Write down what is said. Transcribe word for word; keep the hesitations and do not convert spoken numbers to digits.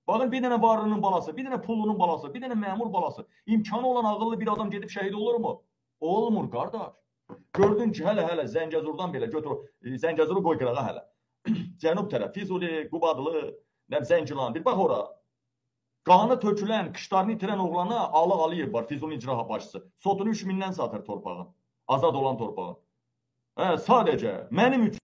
Baxın, bir dənə varlının balası, bir dənə pullunun balası, bir dənə məmur balası, imkanı olan ağıllı bir adam gedib şəhid olurmu? Olmur, qardaş. Gördün ki, hələ-hələ Zəngəzurdan belə götür, Zəngəzuru qoy qırağa hələ. Cənub tərəf, Füzuli, Qubadlı, Zəngilan, bir bax ora. Qanı tökülən, qışlarını itirən oğlana Alıq Aliyev var, Füzuli icra başçısı. Sotunu üç mindən satır torpağın, azad olan torpağın. Hə, sadəcə mənim üçün